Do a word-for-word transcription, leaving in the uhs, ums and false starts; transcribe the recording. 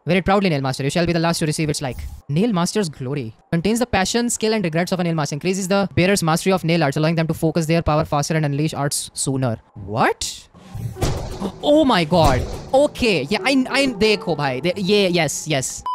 Wear it proudly, Nailmaster. You shall be the last to receive its like. Nailmaster's glory contains the passion, skill, and regrets of a nailmaster. Increases the bearer's mastery of nail arts, allowing them to focus their power faster and unleash arts sooner. What? Oh my god. Okay. Yeah, I, I, dekho bhai. De, yeah, yes, yes.